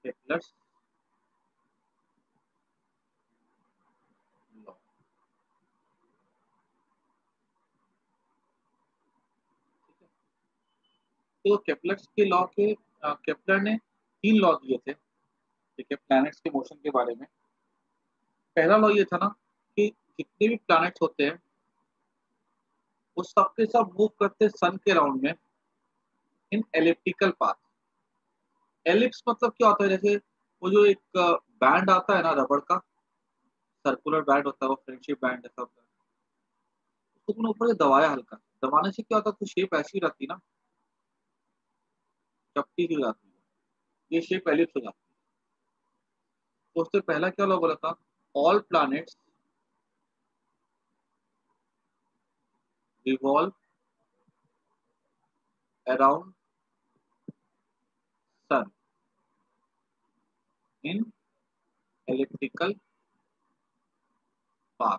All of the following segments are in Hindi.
Kepler's law. तो केपलर्स के लॉ के केपलर ने 3 लॉ दिए थे, ठीक है, प्लैनेट्स के मोशन के बारे में। पहला लॉ ये था ना कि जितने भी प्लैनेट्स होते हैं वो सब के सब मूव करते हैं सन के राउंड में इन एलिप्टिकल पाथ। एलिप्स मतलब क्या होता है, जैसे वो जो एक बैंड आता है ना रबड़ का, सर्कुलर बैंड होता है, वो फ्रेंडशिप बैंड ऐसा होता है, उसको तुमने ऊपर से दबाया, हल्का दबाने से क्या होता है, तो शेप ऐसी रहती है ना, चपटी सी हो जाती है, ये शेप एलिप्स हो जाती है। तो उससे पहला क्या लॉ बोला था, all planets revolve around sun in elliptical path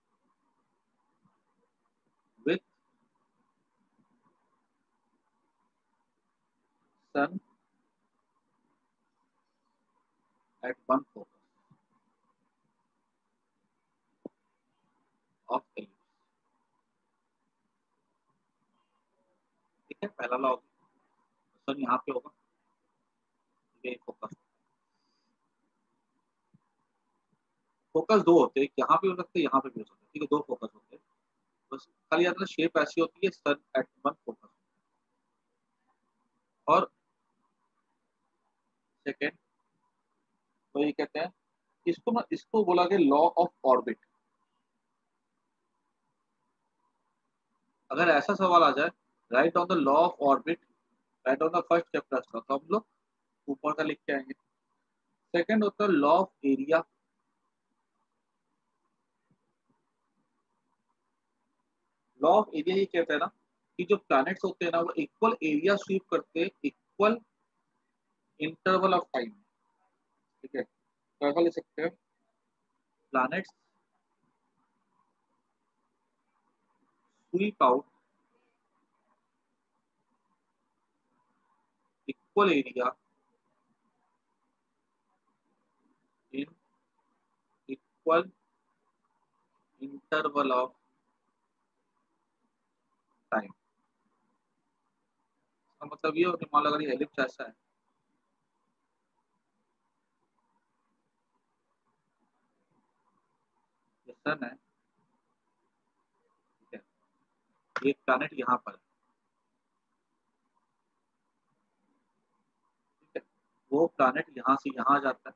with sun at one focus of ellipse। ठीक है, पहला लॉ सन यहाँ पे होगा, ये फोकस। फोकस दो होते हैं, यहाँ पे हो सकते हैं, यहाँ पे भी हो सकते हैं, ठीक है, दो फोकस होते हैं। बस खाली याद रखना शेप ऐसी होती है, सन एट वन फोकस। और सेकेंड तो ये कहते हैं, इसको ना, इसको बोला गया लॉ ऑफ ऑर्बिट। अगर ऐसा सवाल आ जाए, right on the law of orbit, right on the first chapter का, तो हम लोग ऊपर का लिख के आएंगे। सेकेंड होता है law of area. Law of area ये कहता है ना कि जो प्लैनेट्स होते हैं ना वो इक्वल एरिया स्वीप करते हैं इक्वल इंटरवल ऑफ टाइम। ठीक है, इंटरवल ले सकते हैं, planets sweep out equal area in equal interval of time. इसका मतलब ये हो कि मान लो अगर ये एलिप्स ऐसा है, ये सन है, ठीक है, ये प्लैनेट यहाँ पर है, ठीक है, वो प्लैनेट यहाँ से यहाँ जाता है,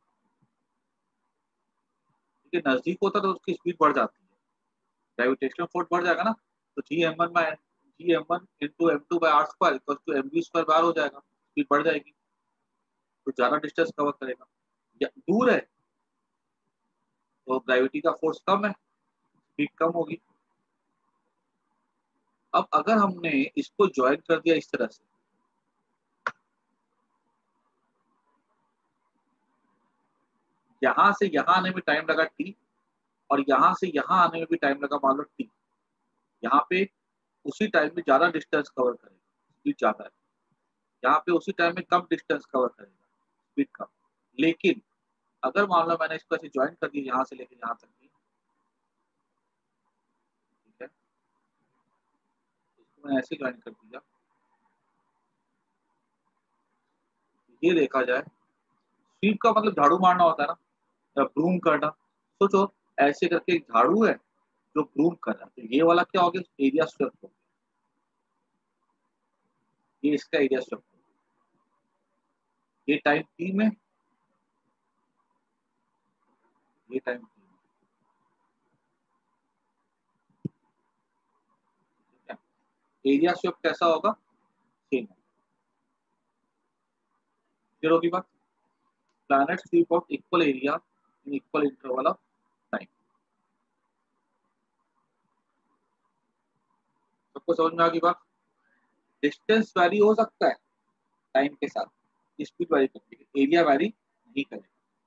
ठीक है, नजदीक होता है तो उसकी स्पीड बढ़ जाती है, ग्रेविटेशनल फोर्स बढ़ जाएगा ना, तो G M one into M two by R square equal to M V square बार हो जाएगा, स्पीड बढ़ जाएगी, तो ज्यादा डिस्टेंस कवर करेगा। या दूर है तो ग्रेविटी का फोर्स कम है, स्पीड कम होगी। अब अगर हमने इसको ज्वाइन कर दिया इस तरह से, यहां से यहां आने में टाइम लगा टी, और यहां से यहां आने में भी टाइम लगा मान लो टी, यहाँ पे उसी टाइम में ज्यादा डिस्टेंस कवर करेगा, स्पीड ज्यादा है, यहाँ पे उसी टाइम में कम डिस्टेंस कवर करेगा, स्पीड कम। लेकिन अगर मान लो मैंने इसको ऐसे ज्वाइन कर दिया यहाँ से लेकर यहाँ तक की, ठीक है, इसको मैंने ऐसे ज्वाइन कर दिया, ये देखा जाए, स्वीप का मतलब झाड़ू मारना होता है ना, या ब्रूम करना, सोचो ऐसे करके एक झाड़ू है जो ब्रूम कर रहा है, तो ये वाला क्या हो गया, एरिया स्वेप्ट हो गया, ये इसका एरिया स्वेप्ट हो गया, ये टाइम टी में, ये टाइम टी में, ठीक है, एरिया स्वेप्ट कैसा होगा, सेम। फिर होगी बात, planet sweep of equal area in equal interval of time. सबको समझ में आ गई बात। डिस्टेंस वैरी हो सकता है टाइम के साथ, स्पीड वैरी करती है, एरिया वैरी नहीं करेगा।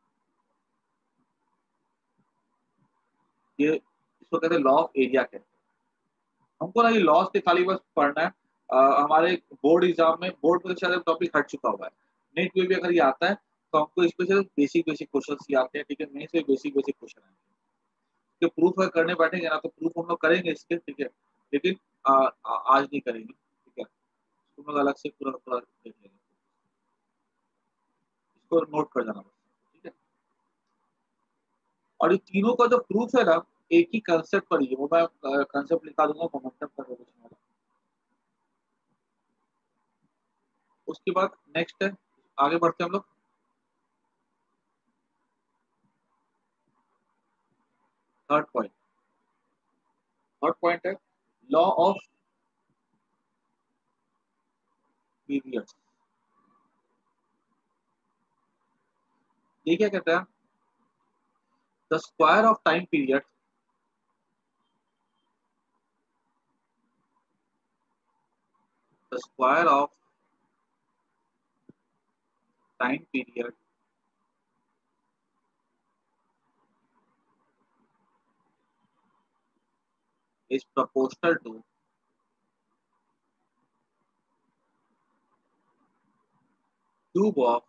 ये इसको कहते हैं लॉ ऑफ एरिया कहते हैं। हमको ना ये लॉस के खाली बस पढ़ना है, हमारे बोर्ड एग्जाम में, बोर्ड में शायद टॉपिक हट चुका हुआ है, नेट में भी अगर ये आता है तो हमको इसमें से बेसिक बेसिक क्वेश्चन ही आते हैं, ठीक है, मेन से बेसिक बेसिक क्वेश्चन आएंगे। कि प्रूफ अगर करने बैठेंगे ना तो प्रूफ हम लोग करेंगे इसके, ठीक है, लेकिन आज नहीं करेंगे, ठीक है, तुम लोग अलग से पूरा पूरा देख लेंगे, इसको नोट कर जाना बस, ठीक है। और ये तीनों का जो प्रूफ है ना, एक ही कंसेप्ट पर ही है, वो मैं कंसेप्ट लिखा दूंगा मोमेंटम का रिलेशन वाला। उसके बाद नेक्स्ट है, आगे बढ़ते हैं हम लोग। थर्ड पॉइंट, थर्ड पॉइंट है लॉ ऑफ पीरियड्स। ये क्या कहता है, the square of time period, the square of time period is proportional to cube of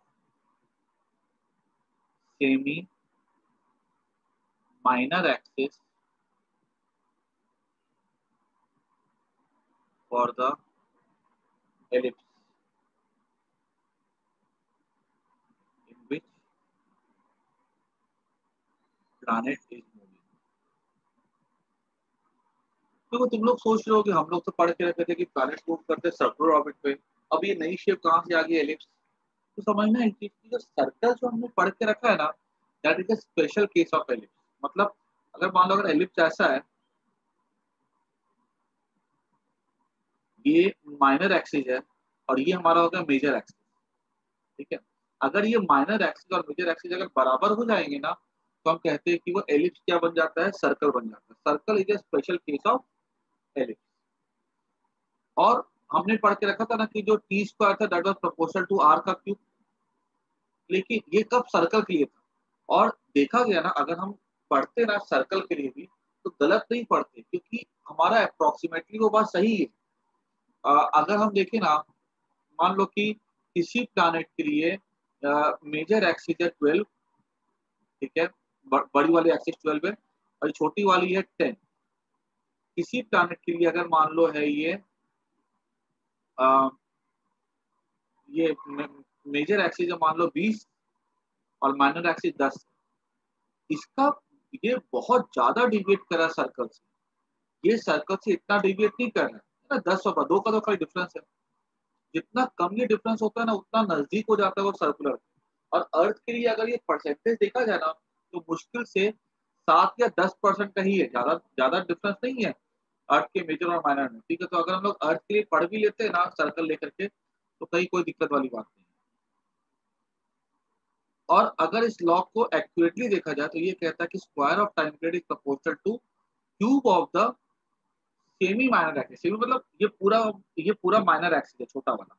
semi minor axis for the ellipse in which planet is moving। देखो तुम लोग सोच रहे हो कि हम लोग तो पढ़ के रखे थे कि प्लैनेट मूव करते हैं सर्कुलर ऑर्बिट पे, अब ये नई शेप कहाँ से आ गई एलिप्स। तो समझना है कि जो सर्कल जो हमने पढ़ के रखा है ना, that is a special case of ellipse. मतलब अगर मान लो अगर एलिप्स ऐसा है, ये माइनर एक्सिस है और ये हमारा हो गया मेजर एक्सिस, ठीक है। अगर ये माइनर एक्सिस और मेजर एक्सिस अगर बराबर हो जाएंगे ना, तो हम कहते हैं कि वो एलिप्स क्या बन जाता है, सर्कल बन जाता है। Circle is a special case of ellipse. और हमने पढ़ के रखा था ना कि जो टी स्क्वायर था that was proportional to R का क्यूब, लेकिन ये कब सर्कल के लिए था। और देखा गया ना, अगर हम पढ़ते ना सर्कल के लिए भी तो गलत नहीं पढ़ते, क्योंकि हमारा अप्रोक्सीमेटली वो बात सही है। अगर हम देखें ना, मान लो कि किसी प्लैनेट के लिए मेजर एक्सिस है 12, ठीक है, बड़ी वाली एक्सिस 12 है और छोटी वाली है 10। किसी प्लैनेट के लिए अगर मान लो है अ, ये मेजर एक्सिस है मान लो 20 और माइनर एक्सिस 10, इसका ये बहुत ज्यादा डिविएट कर रहा है सर्कल से। ये सर्कल से इतना डिविएट नहीं कर रहा है ना, 10 और 2 का तो खाली डिफरेंस है। जितना कम ये डिफरेंस होता है ना, उतना नजदीक हो जाता है वो सर्कुलर। और अर्थ के लिए अगर ये परसेंटेज देखा जाए ना, तो मुश्किल से 7 या 10% का ही है, ज्यादा ज्यादा डिफरेंस नहीं है अर्थ के मेजर और माइनर में, ठीक है। तो अगर हम लोग अर्थ के लिए पढ़ भी लेते हैं ना सर्कल लेकर के, तो कहीं कोई दिक्कत वाली बात नहीं है। और अगर इस लॉ को एक्यूरेटली देखा जाए तो ये कहता है कि square of time period is proportional to cube of the semi minor axis. Semi मतलब ये पूरा माइनर एक्सिस है, छोटा वाला,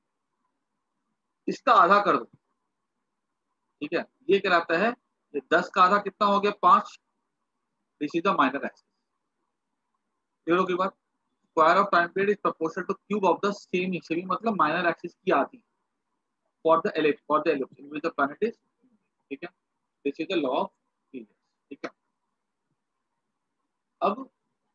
इसका आधा कर दो, ठीक है। ये कहलाता है, ये 10 का आधा कितना हो गया, 5। This is the minor axis. Clear होगी बात। Square of time period is proportional to cube of the semi, semi मतलब माइनर एक्सिस की आधी, for the ellipse in which the planet is, ठीक है। This is the law of period, ठीक है। अब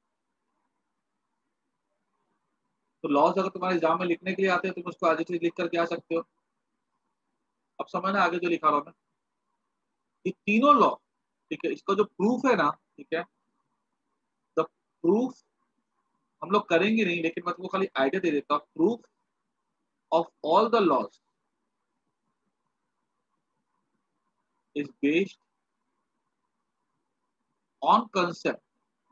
तो लॉज अगर तुम्हारे एग्जाम में लिखने के लिए आते हैं, तुम उसको आज चीज लिख करके आ सकते हो। अब समझना आगे जो लिखा रहा हूं मैं, ये तीनों लॉ, ठीक है, इसका जो प्रूफ है ना, ठीक है, द प्रूफ हम लोग करेंगे नहीं, लेकिन मैं तुमको खाली आइडिया दे देता हूँ। Proof of all the laws is based on concept.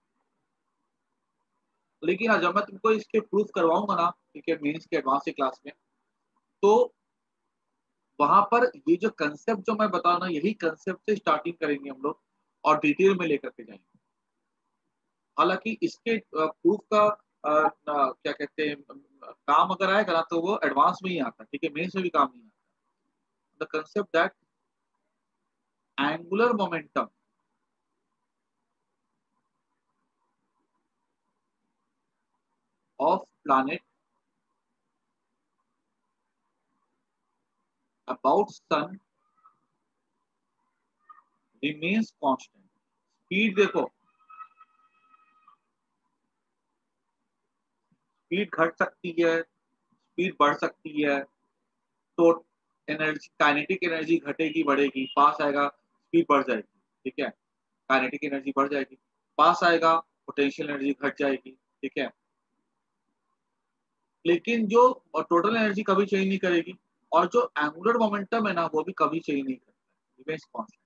लेकिन जब मैं तुमको इसके प्रूफ करवाऊंगा ना, ठीक है, मेंस के एडवांस की क्लास में, तो वहां पर ये जो कंसेप्ट जो मैं बता रहा हूं, यही कंसेप्ट से स्टार्टिंग करेंगे हम लोग और डिटेल में लेकर के जाएंगे। हालांकि इसके प्रूफ का क्या कहते हैं काम अगर आएगा ना, तो वो एडवांस में ही आता है, ठीक है, मेंस में भी काम नहीं आता। The concept that angular momentum of planet about sun remains constant. Speed देखो, स्पीड घट सकती है, स्पीड बढ़ सकती है, तो एनर्जी, काइनेटिक एनर्जी घटेगी बढ़ेगी, पास आएगा स्पीड बढ़ जाएगी, ठीक है, काइनेटिक एनर्जी बढ़ जाएगी, पास आएगा पोटेंशियल एनर्जी घट जाएगी, ठीक है। लेकिन जो टोटल एनर्जी कभी चेंज नहीं करेगी, और जो एंगुलर मोमेंटम है ना वो भी कभी चेंज नहीं करता, रिमेन्स कांस्टेंट।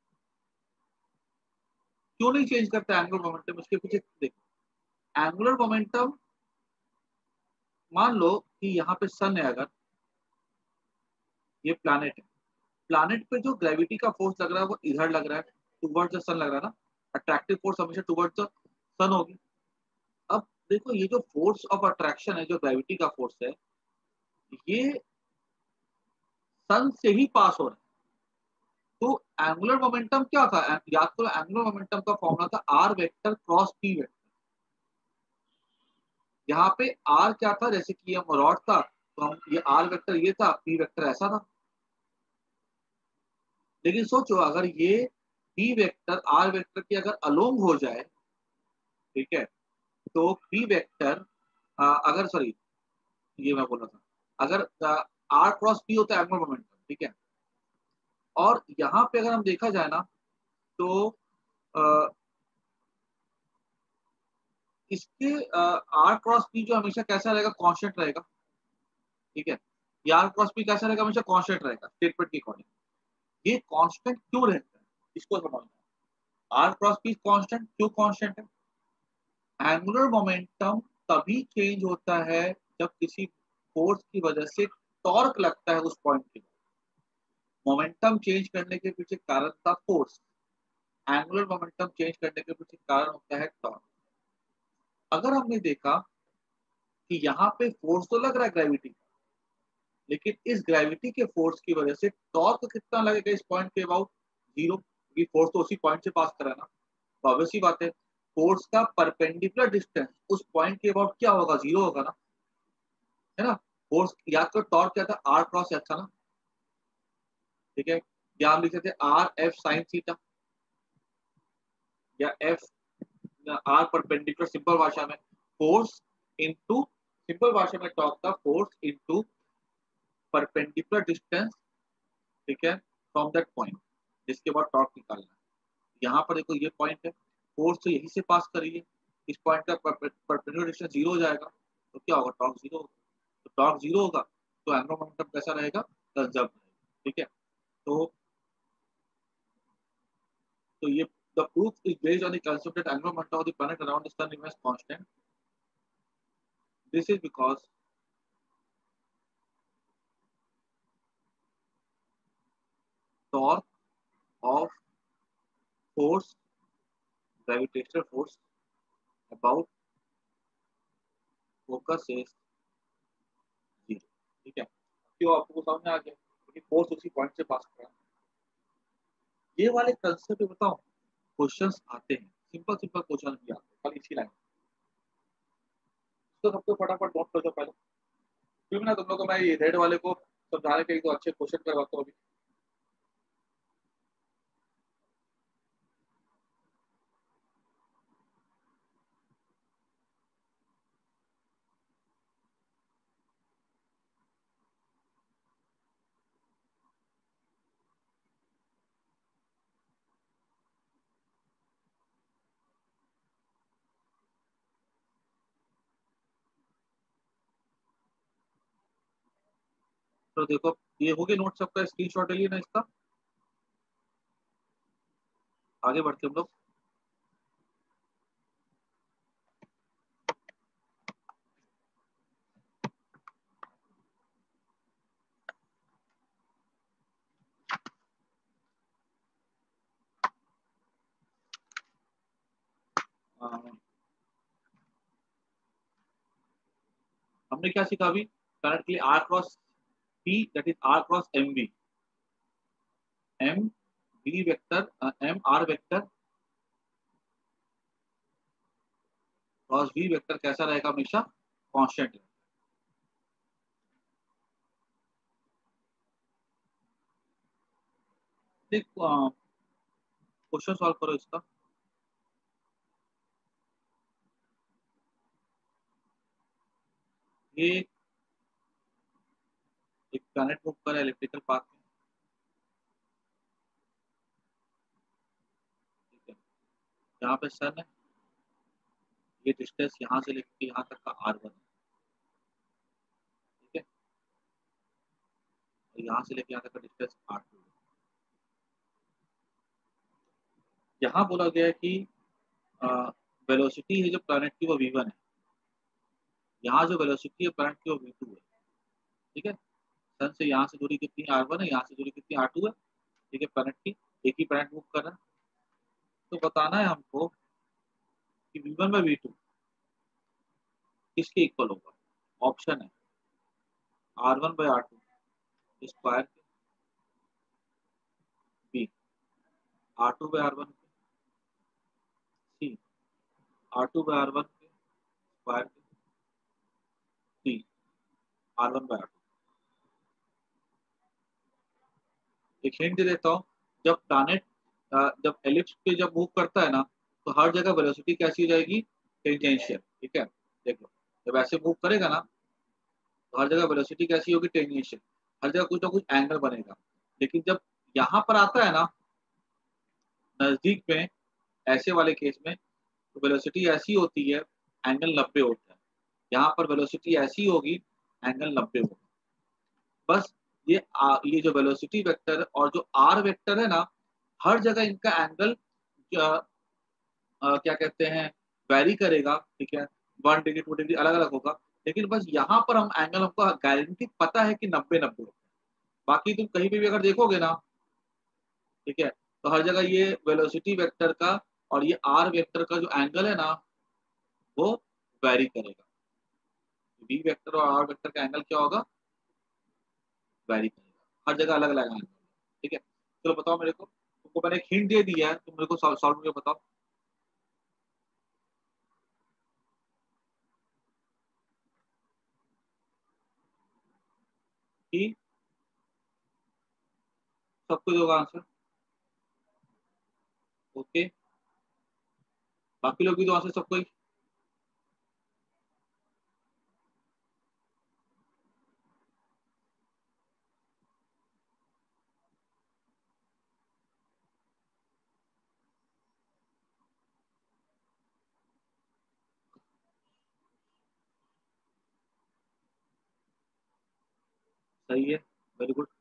क्यों नहीं चेंज करता एंगुलर मोमेंटम? उसके पीछे देखो, एंगुलर मोमेंटम, मान लो कि यहाँ पे सन है, अगर ये प्लैनेट है, प्लैनेट पे जो ग्रेविटी का फोर्स लग रहा है वो इधर लग रहा है, टुवर्ड्स द सन लग रहा है ना, अट्रैक्टिव फोर्स हमेशा टुवर्ड्स द सन होगी। अब देखो ये जो फोर्स ऑफ अट्रैक्शन है, जो ग्रेविटी का फोर्स है, ये सन से ही पास हो रहा है। तो एंगुलर मोमेंटम क्या था? याद करो, एंगुलर मोमेंटम का फॉर्मूला था R vector cross P vector. यहाँ पे आर क्या था, जैसे कि ये रॉड था, तो हम ये आर वेक्टर ये था, पी वेक्टर ऐसा था। लेकिन सोचो अगर ये पी वेक्टर आर वेक्टर की अगर अलोंग हो जाए, ठीक है, तो पी वेक्टर, अगर सॉरी, ये मैं बोल रहा था, अगर आर क्रॉस पी होता है एंगुलर मोमेंटम, ठीक है, और यहाँ पे अगर हम देखा जाए ना, तो आ, इसके आर क्रॉस पी जो हमेशा कैसा रहेगा, कांस्टेंट रहेगा, ठीक है। ये आर क्रॉस पी कैसा रहेगा, हमेशा कांस्टेंट रहेगा स्टेटमेंट के अकॉर्डिंग। ये कांस्टेंट क्यों रहता है, इसको समझना। आर क्रॉस पी कांस्टेंट क्यों कांस्टेंट है? एंगुलर मोमेंटम तभी चेंज होता है जब किसी फोर्स की वजह से टॉर्क लगता है उस पॉइंट के। मोमेंटम चेंज करने के पीछे कारण था फोर्स, एंगुलर मोमेंटम चेंज करने के पीछे कारण होता है टॉर्क। अगर हमने देखा कि यहाँ पे फोर्स तो लग रहा है ग्रेविटी का, लेकिन इस ग्रेविटी के फोर्स की वजह से टॉर्क कितना लगेगा इस पॉइंट के अबाउट? जीरो, क्योंकि फोर्स तो उसी पॉइंट से पास कर रहा है ना। तो ऑब्वियस सी बात है, फोर्स का परपेंडिकुलर डिस्टेंस उस पॉइंट के अबाउट क्या होगा, जीरो होगा ना, है ना। फोर्स याद करो, टॉर्क क्या था, आर क्रॉस एफ था ना, ठीक है। या हम लिख सकते आर एफ साइन थीटा, या एफ आर परपेंडिकुलर, सिंपल भाषा में फोर्स इनटू, सिंपल भाषा में टॉर्क का फोर्स इनटू परपेंडिकुलर डिस्टेंस, ठीक है, फ्रॉम दैट पॉइंट जिसके बाद टॉर्क निकालना है। यहाँ पर देखो ये पॉइंट है, फोर्स तो यहीं से पास करिए, इस पॉइंट का परपेंडिकुलर डिस्टेंस जीरो हो जाएगा, तो क्या होगा, टॉर्क जीरो होगा। तो टॉर्क जीरो होगा तो एंगुलर मोमेंटम कैसा रहेगा, कंजर्व रहेगा, ठीक है। तो ये, the proof is based on the concept that angular momentum of the planet around the sun remains constant. This is because torque of force, gravitational force about focus is zero, ठीक है। क्यों, आपको समझ में आ गया, क्योंकि फोर्स उसी पॉइंट से पास कर रहा है। ये वाले कंसेप्ट बताओ, क्वेश्चंस आते हैं, सिंपल सिंपल क्वेश्चन भी आते हैं, खाली इसी लाइन। तो सबको फटाफट नोट कर दो पहले, क्योंकि ना तुम लोग को मैं ये रेड वाले को समझाने के लिए तो अच्छे क्वेश्चन करवाता हूँ अभी। तो देखो, ये हो गया नोट, सबका स्क्रीनशॉट ले लिया ना इसका। आगे बढ़ते हम लोग। हमने क्या सीखा अभी, करंट के लिए R cross P, that is R cross M V, M V vector, M R vector cross V vector कैसा रहेगा, हमेशा कांस्टेंट। देख, क्वेश्चन सॉल्व करो इसका। ये एक प्लैनेट मूव कर रहा है इलेक्ट्रिकल पाथ में, ठीक है। यहाँ पे सन है, ये डिस्टेंस यहाँ से लेकर यहाँ तक का R1 है, ठीक है। और यहाँ से लेकर यहाँ तक का डिस्टेंस R2 है। यहाँ बोला गया है कि वेलोसिटी है जो प्लैनेट की वो v1 है, यहाँ जो वेलोसिटी है प्लैनेट की वो v2 है, ठीक है। सन से यहाँ से दूरी कितनी R1 है, यहाँ से दूरी कितनी R2 है, ठीक है। प्लैनेट की एक ही प्लैनेट मूव कर रहा है, तो बताना है हमको कि v1/v2 किसके इक्वल होगा। ऑप्शन है R1/R2 square, B R2/R1, C R2/R1 square, D R1/R2। एक हिंट दे देता हूँ, जब प्लैनेट जब एलिप्स पे जब मूव करता है ना, तो हर जगह वेलोसिटी कैसी हो जाएगी, टेंजेंशियल, ठीक है। देख लो, जब ऐसे मूव करेगा ना, तो हर जगह वेलोसिटी कैसी होगी, टेंजेंशियल, हर जगह कुछ ना कुछ एंगल बनेगा। लेकिन जब यहाँ पर आता है ना, नजदीक में, ऐसे वाले केस में, तो वेलोसिटी ऐसी होती है, एंगल 90 होता है। यहाँ पर वेलोसिटी ऐसी होगी, एंगल 90 होगा। बस ये जो वेलोसिटी वेक्टर और जो आर वेक्टर है ना, हर जगह इनका एंगल क्या कहते हैं, वेरी करेगा, ठीक है। 1 डिग्री 2 डिग्री अलग अलग होगा, लेकिन बस यहाँ पर हम एंगल, हमको गारंटी पता है कि 90-90। बाकी तुम कहीं भी अगर देखोगे ना, ठीक है, तो हर जगह ये वेलोसिटी वेक्टर का और ये आर वेक्टर का जो एंगल है ना, वो वेरी करेगा। वी वेक्टर और आर वेक्टर का एंगल क्या होगा, वेरी करेगा, हर जगह अलग अलग एंगल, ठीक है। चलो बताओ मेरे को, तुमको मैंने एक हिंट दे दिया है, तुम मेरे को सॉल्व करके बताओ कि सबको दोगा आंसर। ओके, बाकी लोग भी दो आंसर सबको ही। सही है, वेरी गुड।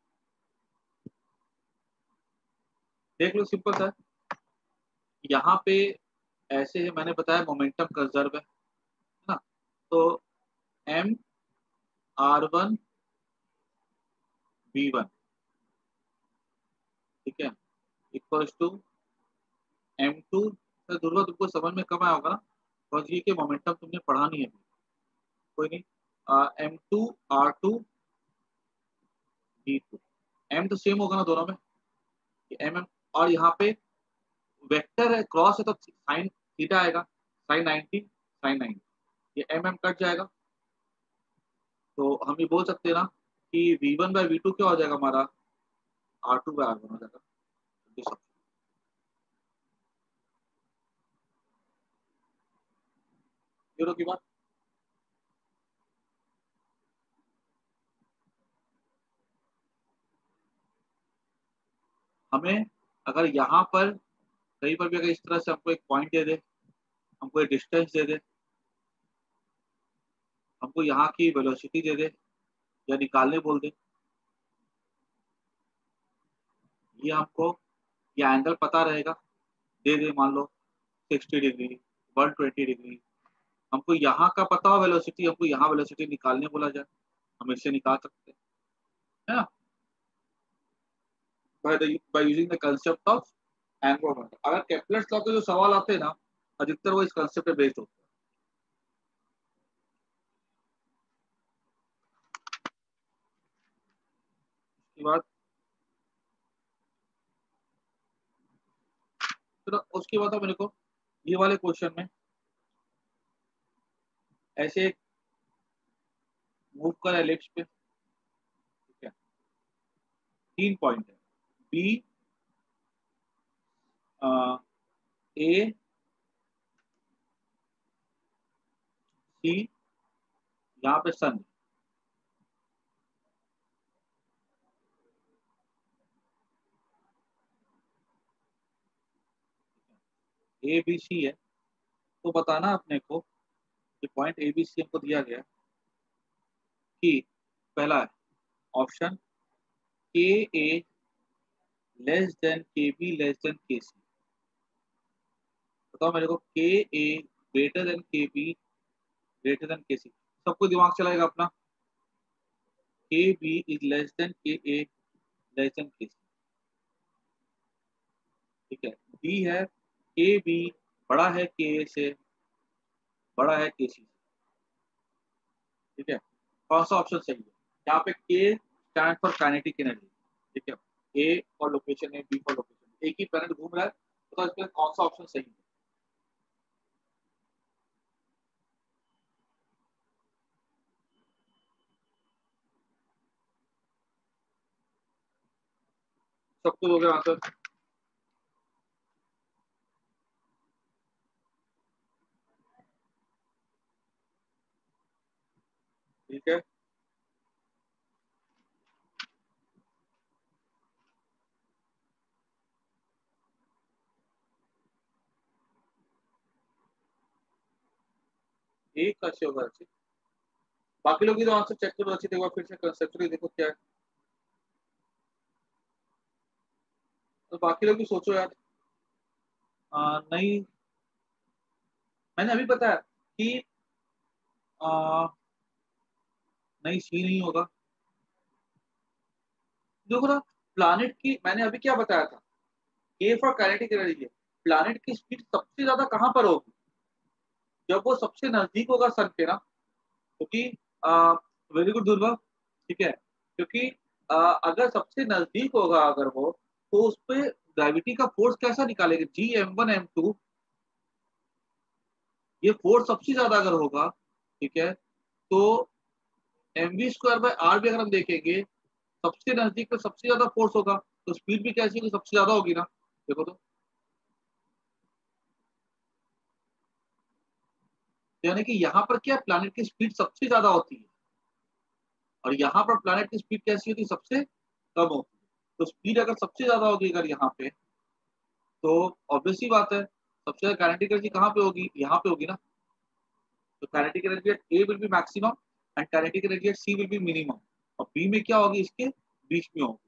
देख लो, सिंपल सा है। यहाँ पे ऐसे है, मैंने बताया मोमेंटम कंजर्व है ना, तो M R1V1, ठीक है, इक्वल्स टू M2। दुर्गा तुमको समझ में कम आया होगा ना, बस ये कि मोमेंटम तुमने पढ़ा नहीं है अभी। कोई नहीं, M2R2V2, M तो सेम होगा ना दोनों में, M और यहाँ पे वेक्टर है, क्रॉस है, तो साइन थीटा आएगा, साइन 90 ये कट जाएगा। तो हम ये बोल सकते हैं ना कि V1/V2 क्या हो जाएगा हमारा, R2/R1 हो जाएगा। ये सब जीरो की बात। हमें अगर यहाँ पर कहीं पर भी अगर इस तरह से हमको एक पॉइंट दे दे, हमको एक डिस्टेंस दे दे, हमको यहाँ की वेलोसिटी दे दे या निकालने बोल दे, ये हमको ये एंगल पता रहेगा, दे दे मान लो 60 डिग्री, 120 डिग्री, हमको यहाँ का पता हो वेलोसिटी, हमको यहाँ वेलोसिटी निकालने बोला जाए, हम इससे निकाल सकते हैं, है ना, by using the concept of angular momentum. अगर केपलर्स लॉ के जो सवाल आते हैं ना, अधिकतर वो इस कंसेप्ट पे बेस्ड होते हैं। उसके बाद फिर उसके बाद मेरे को ये वाले क्वेश्चन में ऐसे मूव कर एलिप्स पे, ठीक है, 3 पॉइंट है, बी ए सी, यहाँ पे सन, ए बी सी है, तो बताना अपने को, ये पॉइंट ए बी सी हमको दिया गया कि पहला है option K A less than K B less than K C. बताओ मेरे को, K A greater than K B greater than K C, सबको दिमाग चलाएगा अपना। के बी इज लेस देन के ए लेस देन के सी, ठीक है। डी है के बी बड़ा है के ए से, बड़ा है के सी, ठीक है। कौन सा ऑप्शन सही है? यहाँ पे के स्टैंड फॉर काइनेटिक एनर्जी, ठीक है। ए फॉर लोकेशन है, बी फॉर लोकेशन, एक ही प्लैनेट घूम रहा है, तो इसमें कौन सा ऑप्शन सही है? सबको हो गया आंसर? ठीक है, एक कैसे होगा अच्छी? बाकी लोग भी तो आंसर चेक करो अच्छी, देखो फिर से कंसेप्चुअली देखो क्या है, तो बाकी लोग भी सोचो यार। नहीं, मैंने अभी बताया कि आ, नहीं सी नहीं होगा। देखो ना, प्लानिट की मैंने अभी क्या बताया था, ए फॉर काइनेटिक एनर्जी है। प्लानिट की स्पीड सबसे ज्यादा कहाँ पर होगी? जब वो सबसे नजदीक होगा सन के ना, क्योंकि वेरी गुड दुर्गा, ठीक है। क्योंकि अगर सबसे नजदीक होगा अगर वो, तो उस पर ग्रेविटी का फोर्स कैसा निकालेगा, G m1 m2, ये फोर्स सबसे ज्यादा अगर होगा, ठीक है, तो mv² बाय आर भी अगर हम देखेंगे, सबसे नजदीक पे सबसे ज्यादा फोर्स होगा, तो स्पीड भी कैसी होगी, सबसे ज्यादा होगी ना। देखो तो, यानी कि यहाँ पर क्या, प्लैनेट की स्पीड सबसे ज्यादा होती है, और यहाँ पर प्लैनेट की स्पीड कैसी होती है, सबसे कम होती है। तो स्पीड अगर सबसे ज्यादा होगी अगर यहाँ पे, तो ऑब्वियस सी बात है, सबसे ज्यादा काइनेटिक एनर्जी कहाँ पे होगी, यहाँ पे होगी ना। तो kinetic energy at A will be maximum and kinetic energy at C will be minimum, और बी में क्या होगी, इसके बीच में होगी।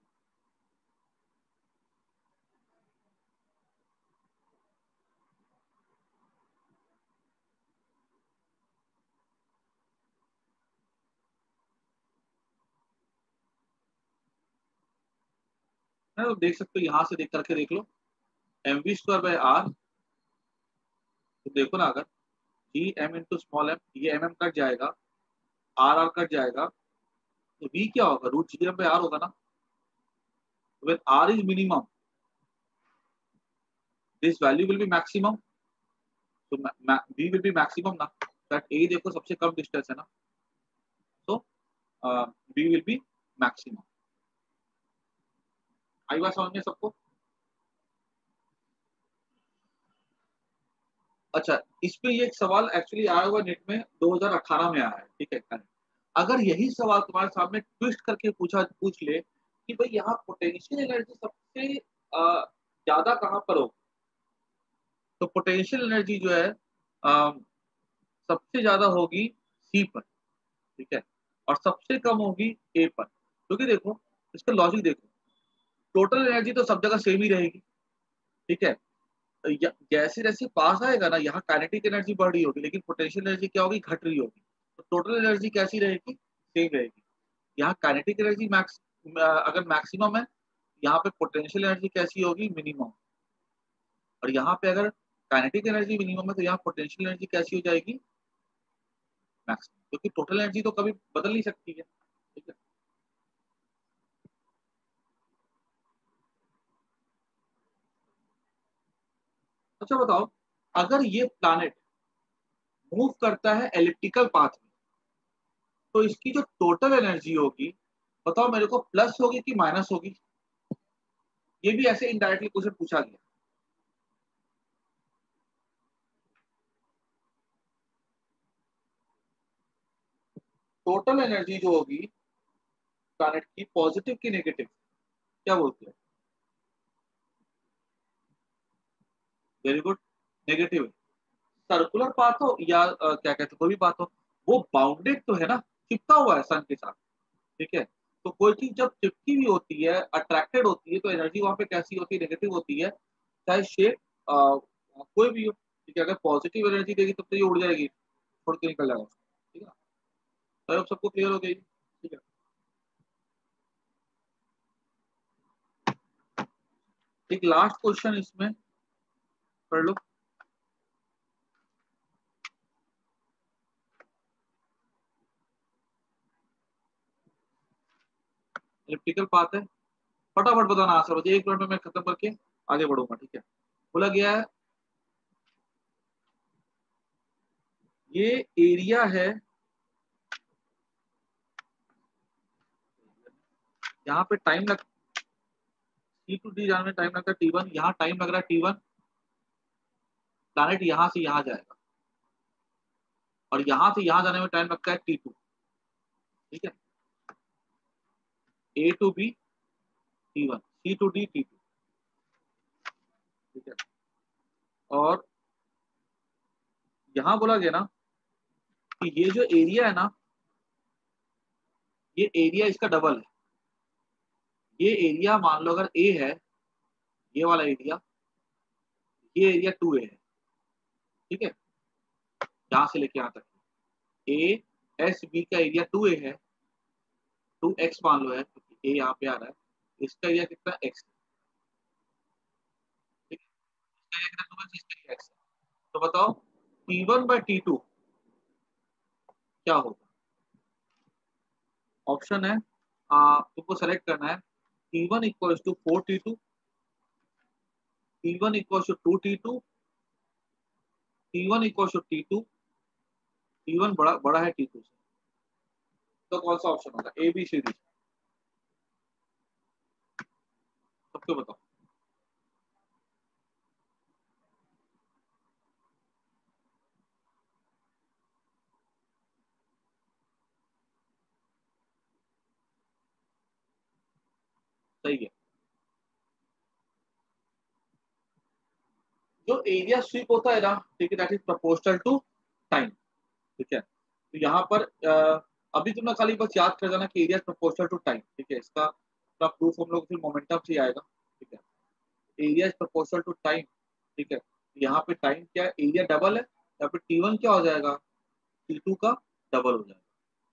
है तो देख सकते हो, यहाँ से देख करके देख लो, mv² बाय आर, तो देखो ना, अगर G M into small M, ये एम एम कट जाएगा, आर आर कट जाएगा, तो वी क्या होगा, √G m/r होगा ना। when r is minimum, this value will be maximum, so v will be maximum ना, that a देखो सबसे कम डिस्टेंस है ना, तो v will be maximum। आई बात समझ में सबको? अच्छा, इस पे ये एक सवाल एक्चुअली आया हुआ नेट में, 2018 में आया है, ठीक है। अगर यही सवाल तुम्हारे सामने ट्विस्ट करके पूछ ले कि भाई यहाँ पोटेंशियल एनर्जी सबसे ज्यादा कहाँ पर हो, तो पोटेंशियल एनर्जी जो है सबसे ज्यादा होगी सी पर, ठीक है, और सबसे कम होगी ए पर। क्योंकि देखो, इसका लॉजिक देखो, टोटल एनर्जी तो सब जगह सेम ही रहेगी, ठीक है। जैसे जैसे पास आएगा ना, यहाँ काइनेटिक एनर्जी बढ़ रही होगी, लेकिन पोटेंशियल एनर्जी क्या होगी, घट रही होगी, तो टोटल एनर्जी कैसी रहेगी, सेम रहेगी। यहाँ काइनेटिक एनर्जी मैक्स अगर मैक्सिमम है, यहाँ पे पोटेंशियल एनर्जी कैसी होगी, मिनिमम। और यहाँ पे अगर काइनेटिक एनर्जी मिनिमम है, तो यहाँ पोटेंशियल एनर्जी कैसी हो जाएगी, मैक्सिमम, क्योंकि टोटल एनर्जी तो कभी बदल नहीं सकती है, ठीक है। अच्छा बताओ, अगर ये प्लैनेट मूव करता है एलिप्टिकल पाथ में, तो इसकी जो टोटल एनर्जी होगी, बताओ मेरे को, प्लस होगी कि माइनस होगी? ये भी ऐसे इनडायरेक्टली क्वेश्चन पूछा गया, टोटल एनर्जी जो होगी प्लैनेट की, पॉजिटिव की नेगेटिव, क्या बोलते हैं? Very good, negative. Circular path हो या क्या कहते हैं, कोई भी पाथ हो, वो बाउंडेड तो है ना, चिपका हुआ है सन के साथ। ठीक है, तो कोई चीज जब चिपकी हुई होती है, अट्रैक्टेड होती है, तो एनर्जी वहां पे कैसी होती है? नेगेटिव होती है, चाहे शेप कोई भी हो। ठीक है, अगर पॉजिटिव एनर्जी देगी तब तो ये उड़ जाएगी, छोड़ के निकल जाएगा। ठीक है, तो अब सबको क्लियर हो गई। ठीक है, एक लास्ट क्वेश्चन इसमें कर लो। इलेक्ट्रिकल पाथ है, फटाफट बताना आंसर, बचे 1 मिनट में मैं खत्म करके आगे बढ़ूंगा। ठीक है, बोला गया है ये एरिया है, यहाँ पे टाइम लग, सी टू डी जाने में टाइम लगता है T1, यहाँ टाइम लग रहा है T1, प्लैनेट यहाँ से यहाँ जाएगा, और यहाँ से यहाँ जाने में टाइम लगता है T2। ठीक है, A to B T1, C to D T2। ठीक है, और यहाँ बोला गया ना कि ये जो एरिया है ना, ये एरिया इसका डबल है। ये एरिया मान लो अगर A है, ये वाला एरिया, ये एरिया 2A है। ठीक है, यहाँ से लेके यहाँ तक ए एस बी का एरिया 2A है, 2x मान लो है क्योंकि A यहाँ पे आ रहा है, इसका एरिया कितना x है। ठीक है, इसका एरिया कितना 2x, इसका एरिया x है। तो बताओ T1/T2 क्या होगा? ऑप्शन है, तुमको सेलेक्ट करना है T1 equals to 4T2, T1 equals to 2T2, T1 equals to T2, T1 बड़ा बड़ा है T2 से। तो कौन सा ऑप्शन होगा? ए बी सी डी, सबको बताओ। सही है, जो एरिया स्वीप होता है ना, ठीक है, that is proportional to time. ठीक है, तो यहाँ पर अभी तुमने खाली बस याद कर देना कि एरिया प्रोपोर्शनल टू टाइम। ठीक है, इसका पूरा प्रूफ हम लोग फिर मोमेंटम से ही आएगा। ठीक है, area is proportional to time. ठीक है, यहाँ पे टाइम क्या है, एरिया डबल है, यहाँ पे T1 क्या हो जाएगा, T2 का डबल हो जाएगा।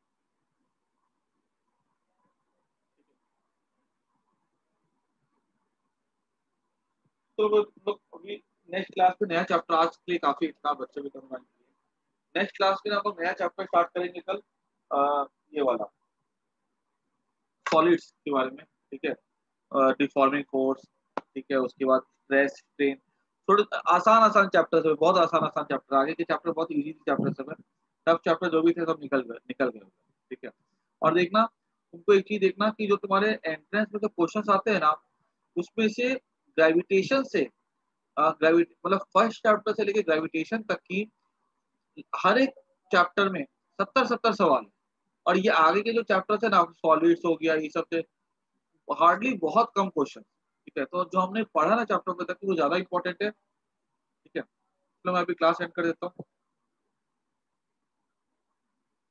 तो लोग अभी नेक्स्ट क्लास में नया चैप्टर, आज के लिए काफी इतना बच्चे भी कम, नेक्स्ट क्लास में हम लोग नया चैप्टर स्टार्ट करेंगे कल, ये वाला सॉलिड्स के बारे में। ठीक है, डिफॉर्मिंग फोर्स। ठीक है, उसके बाद स्ट्रेस स्ट्रेन, थोड़े आसान आसान चैप्टर्स है, बहुत आसान आसान चैप्टर, आगे के चैप्टर बहुत इजी चैप्टर सब है, टफ चैप्टर जो भी थे सब निकल गए। ठीक है, और देखना, तुमको एक चीज देखना कि जो तुम्हारे एंट्रेंस में जो क्वेश्चंस आते हैं ना, उसमें से ग्रेविटेशन से, ग्रेविटी मतलब फर्स्ट चैप्टर से लेके ग्रेविटेशन तक की हर एक चैप्टर में 70-70 सवाल है। और ये आगे के जो चैप्टर है ना, सॉलिड्स हो गया, ये सब से हार्डली बहुत कम क्वेश्चन। ठीक है, तो जो हमने पढ़ा ना चैप्टर में तक, वो ज्यादा इंपॉर्टेंट है। ठीक है, चलो मैं अभी क्लास एंड कर देता हूँ।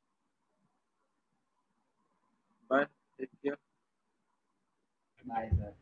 Bye, take care. Bye sir.